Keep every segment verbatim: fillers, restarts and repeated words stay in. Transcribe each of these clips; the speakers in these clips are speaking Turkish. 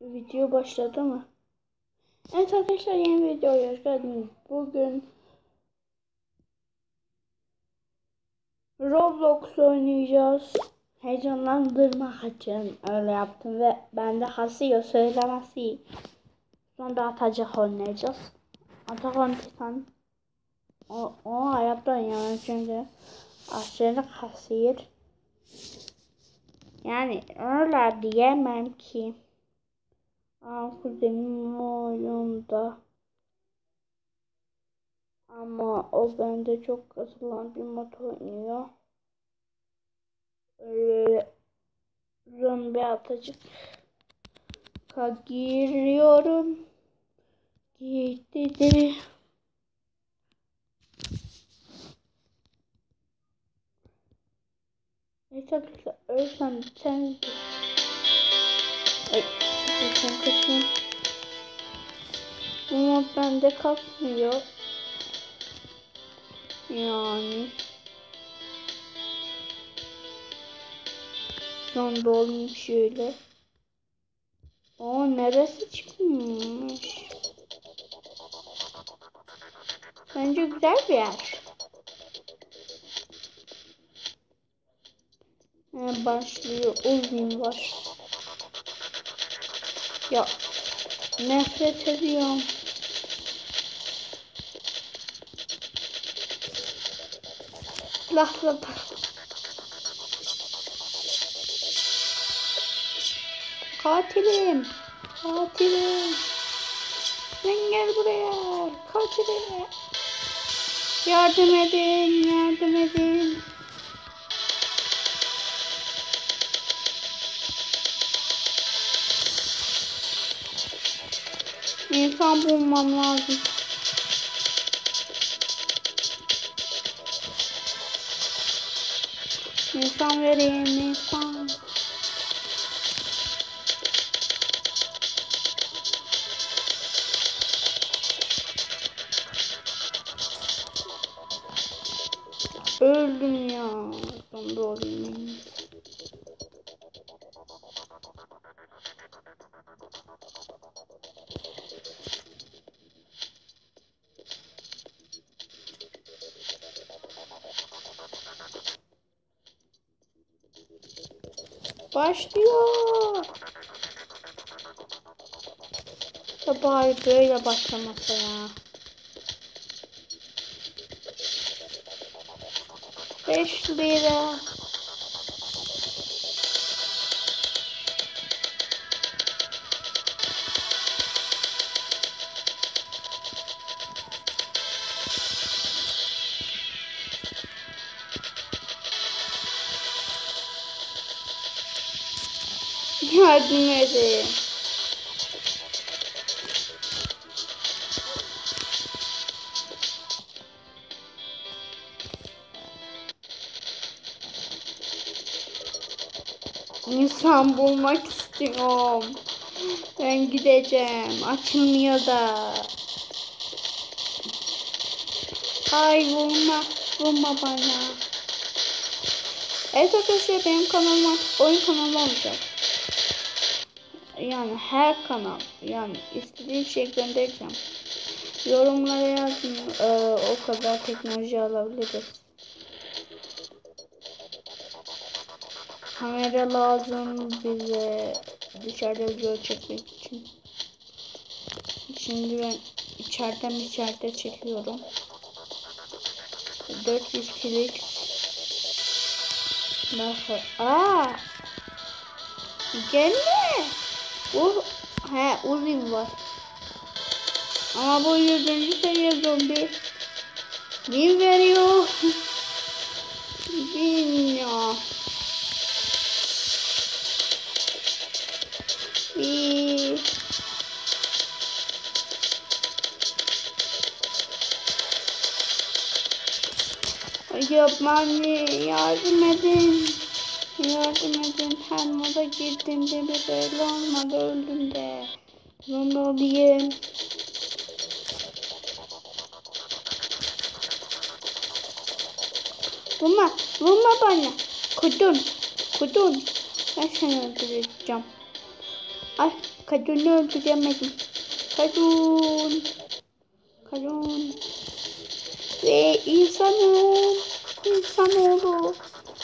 Video başladı mı? Evet arkadaşlar, yeni videoya hoş geldiniz. Bugün Roblox oynayacağız. Heyecanlandırmak için öyle yaptım ve bende hasıyor söylemesi. Sonra atacak oynayacağız. Atakan Titan. O, o hayatta yani çünkü aşırı hasır. Yani öyle diyemem ki. Aa, kuzenim oyunda. Ama o bende çok kasılan bir mod oynuyor. Öyle zombi atacak. Giriyorum. Gitti. Neyse arkadaşlar, ölsem sen. Ay, sen kısım. Bu mod bende kalkmıyor. Yani. Zombi olayım şöyle. O neresi çıkmış? Bence güzel bir yer. Ee, başlıyor. Uzun var. Ya nefret ediyorum. Silahla Katilim. Katilim. Sen gel buraya. Katilim. Yardım edin. Yardım edin. İnsan bulmam lazım. İnsan vereyim. İnsan. Öldüm ya. Sonunda olayım. Başlıyor. Ya bari böyle başlamasa ya. Beş lira. Yardım edin. İnsan bulmak istiyorum. Ben gideceğim. Açılmıyor da. Ay vurma. Vurma bana. Evet arkadaşlar, benim kanalıma oyun kanalı olacak. Yani her kanal. Yani istediğim şey göndereceğim. Yorumlara yazın. Ee, o kadar teknoloji alabiliriz. Kamera lazım bize dışarıda video çekmek için. Şimdi ben içeriden içeride çekiyorum. dört yüz klik. Nasıl? Aa! Gelme. Bu he uzun var. Ama bu yüzüncü seviye zombi. Bin veriyor. Bin ya. Bir. Yapmam, yardım edin. Yardım edin. Her moda girdiğimde bir böyle olmadı, öldüm de. Zombi olayım. Vurma, vurma bana. Kudun, kudun. Ben seni öldüreceğim. Ay Kadun'u öldüremedim. Kadun. Kadun. Ve insanım. İnsanoğlu.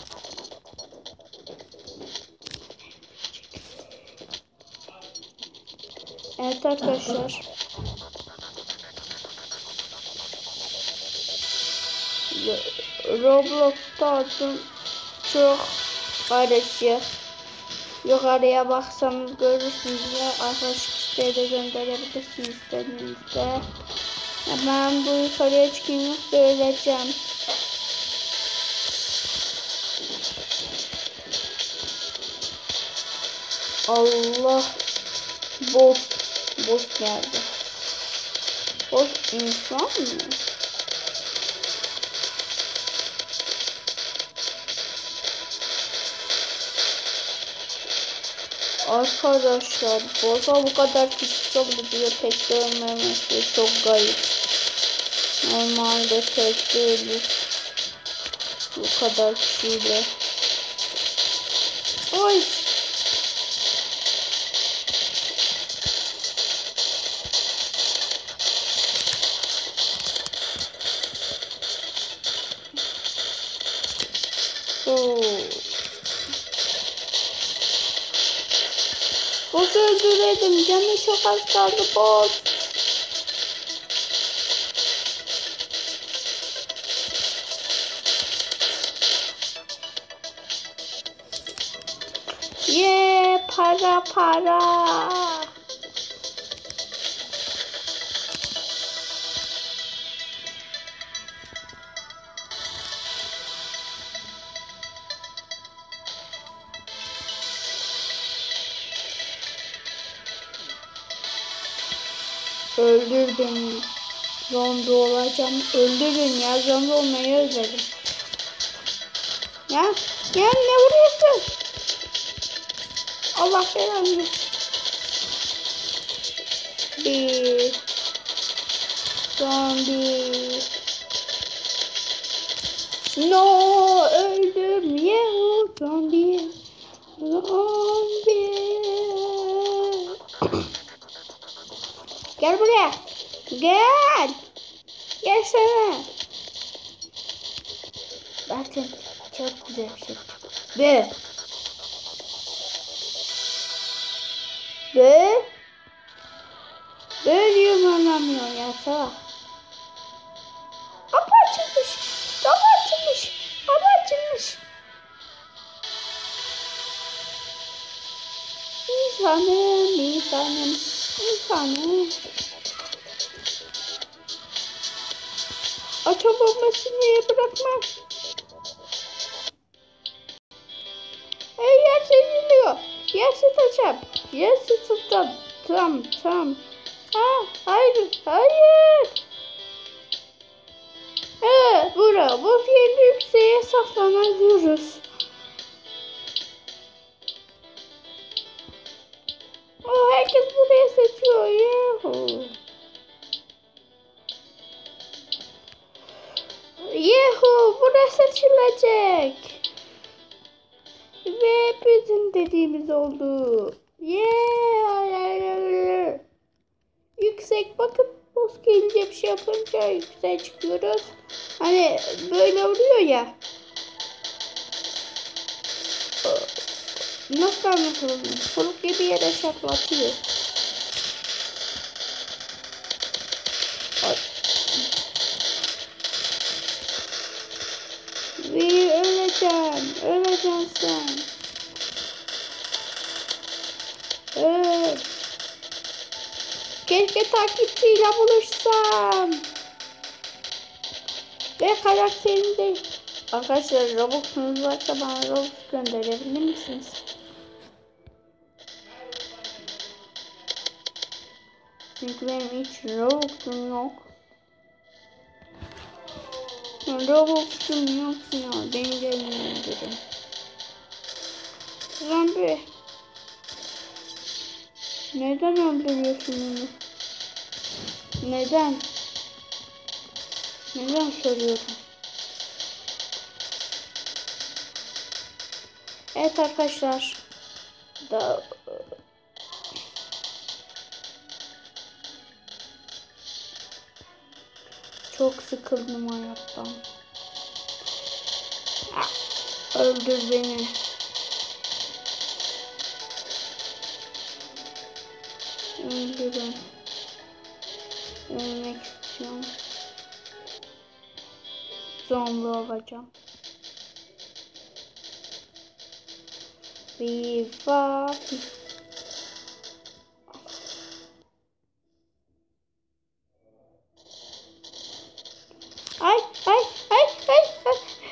Evet arkadaşlar. Roblox'ta artık çok karışık. Yukarıya baksanız görürsünüz ya. Arkadaşlar de gönderebilirsiniz istediğinizde. Hemen bu yukarıya çıkayım söyleyeceğim. Allah. Boss. Boss geldi. Boss insan mı? Arkadaşlar boss'a bu kadar kişi saldırıyor, tek görmemesi çok garip. Normalde tek değiliz bu kadar kişiyle. Oy. Oo. Boss'u öldürelim. Canı çok az kaldı boss. Yeah, para para. Öldür beni. Zombi olacağım. Öldürün ya. Zombi olmayı özledim. Ya. Ya ne vuruyorsun? Allah belanı. Bir. Zombi. No. Öldüm. Yehu. Zombi. Zombi. Gel buraya. Gel. Gelsene. Bakın çok güzel bir şey. Be. Be. Be diyorum anlamıyor ya. Sağ. Kapı açılmış. Kapı açılmış. Kapı açılmış. İnsanım. İnsanım. İnsanım. Atom bombasını bırakmam. Hey yer seziliyor. Yer sıtacağım. Yer sıtacağım. Tam tam. Ha hayır hayır. Evet bura. Bu yerli yükseğe saklanabiliyoruz. Oh, herkes buraya seçiyor. Yuhu. Yuhu burası seçilecek. Ve bizim dediğimiz oldu. Yeah. Yüksek bakın. Boss gelince bir şey yapınca yükseğe çıkıyoruz. Hani böyle oluyor ya. Nasıl anlatalım? Kuruk gibi yere şaplatıyor. Ve öleceksin. Öleceksin sen. Evet. Keşke takipçiyle buluşsam. Ve karakterini de... Arkadaşlar Robux'unuz varsa bana Robux gönderebilir misiniz? Çünkü benim hiç Robux'um yok. Robux'um yok ya. Beni gelmeyin dedim. Zombi. Neden öldürüyorsun onu? Neden? Neden soruyorum? Evet arkadaşlar. Da Çok sıkıldım hayattan. Öldür beni. Öldürün. Ölmek istiyorum. Zombi olacağım. Viva. Ay ay ay ay ay.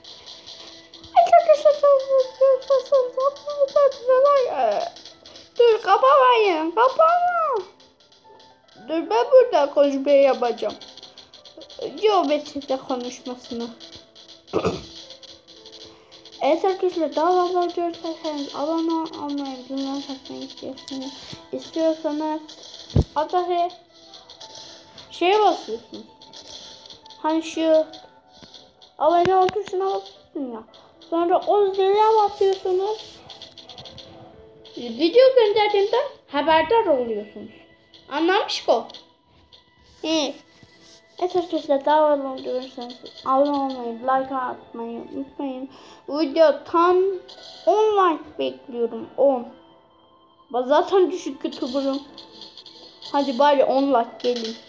Dur kapamayın, kapama. Dur ben burada konuşmayı yapacağım. Geometride konuşmasını. Evet arkadaşlar, daha fazla görürseniz abone olmayı, bildirimleri takmayı istiyorsanız, istiyorsanız aşağıya şeye basıyorsunuz. Hani şu abone ol tuşuna basıyorsun ya. Sonra o zile basıyorsunuz. Video gönderdiğimde haberdar oluyorsunuz. Anlamış mı? Evet. Evet arkadaşlar, daha fazla görürseniz abone olmayı, like atmayı unutmayın. Video tam on like bekliyorum. on. Ben zaten düşük YouTuber'ım. Hadi bari on like gelin.